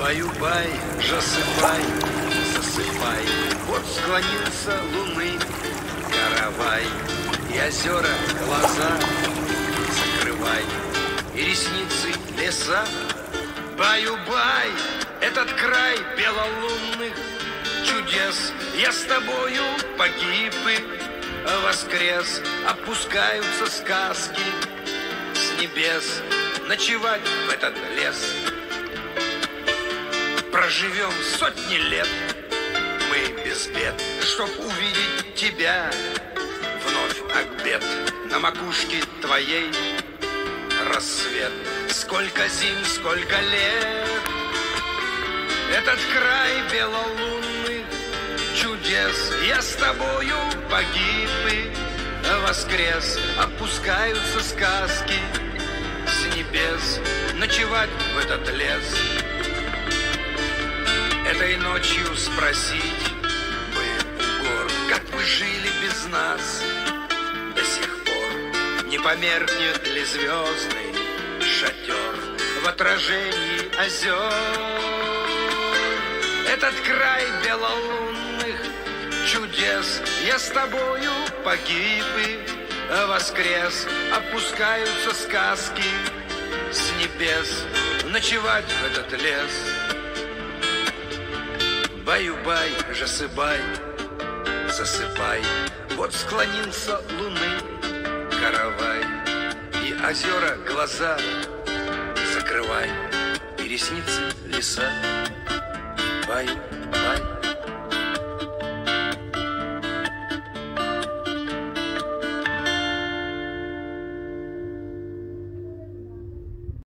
Баю-бай, жасыбай, засыпай. Вот склонился луны каравай, и озера глаза закрывай, и ресницы леса. Баю-бай, этот край белолунных чудес. Я с тобою погиб и воскрес. Опускаются сказки с небес, ночевать в этот лес. Проживем сотни лет мы без бед, чтоб увидеть тебя вновь обед. На макушке твоей рассвет. Сколько зим, сколько лет. Этот край белолунных чудес. Я с тобою погиб и воскрес. Опускаются сказки с небес, ночевать в этот лес. Этой ночью спросить бы у гор, как вы жили без нас до сих пор. Не померкнет ли звездный шатер в отражении озер? Этот край белолунных чудес. Я с тобою погиб и воскрес. Опускаются сказки с небес, ночевать в этот лес. Баю-бай, жасыбай, засыпай. Вот склонился луны каравай, и озера глаза закрывай, и ресницы леса. Баю-бай.